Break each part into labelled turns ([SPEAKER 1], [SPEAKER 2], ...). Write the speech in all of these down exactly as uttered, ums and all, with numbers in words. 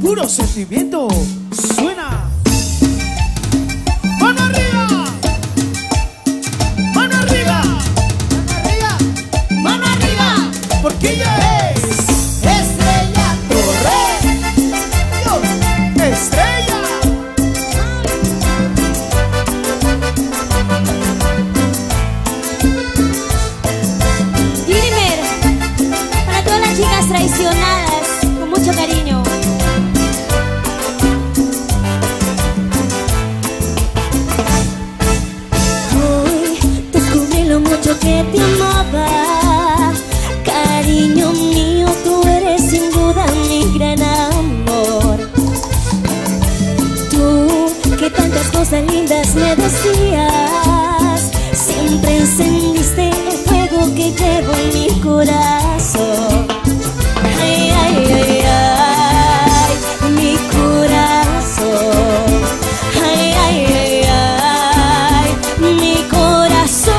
[SPEAKER 1] puro sentimiento. Suena. ¡Mano arriba! ¡Mano arriba! ¡Mano arriba! ¡Mano arriba! Porque ella es Estrella Torres. Yo, Estrella.
[SPEAKER 2] Dime, para todas las chicas traicionadas, con mucho cariño. Mucho que te amaba, cariño mío, tú eres sin duda mi gran amor. Tú que tantas cosas lindas me decías, siempre encendiste el fuego que llevo en mi corazón. Ay, ay, ay, ay, mi corazón. Ay, ay, ay, ay, mi corazón.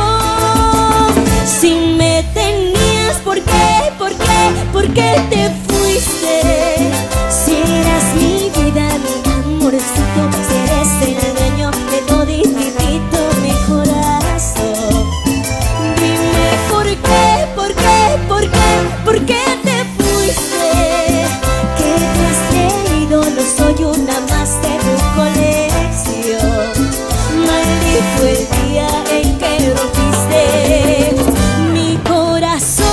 [SPEAKER 2] ¿Por qué te fuiste? Si eras mi vida, mi amorcito, si eres el dueño de todititito mi corazón. Dime por qué, por qué, por qué, por qué te fuiste. Que tú has creído, no soy una más de tu colección. Maldito el día en que rompiste mi corazón.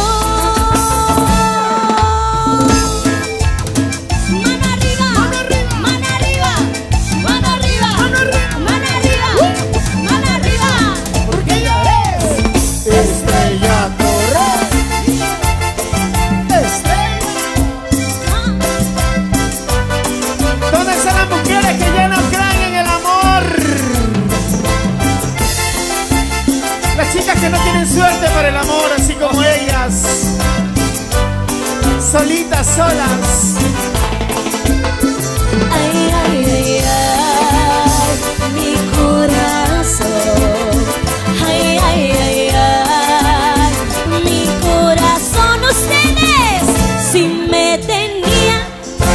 [SPEAKER 1] Que no tienen suerte para el amor, así como ellas, solitas, solas.
[SPEAKER 2] Ay, ay, ay, ay, mi corazón. Ay, ay, ay, ay, mi corazón. Ustedes, si me tenían,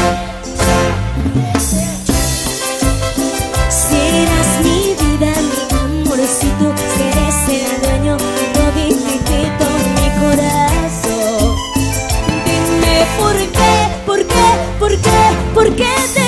[SPEAKER 2] si eras mi vida, mi amorcito, si eres el dueño de todititito mi corazón. Dime por qué, por qué, por qué, por qué te